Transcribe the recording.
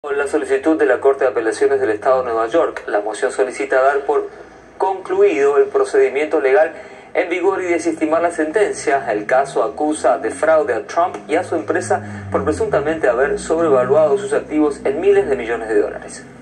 La solicitud de la Corte de Apelaciones del Estado de Nueva York. La moción solicita dar por concluido el procedimiento legal en vigor y desestimar la sentencia. El caso acusa de fraude a Trump y a su empresa por presuntamente haber sobrevaluado sus activos en miles de millones de dólares.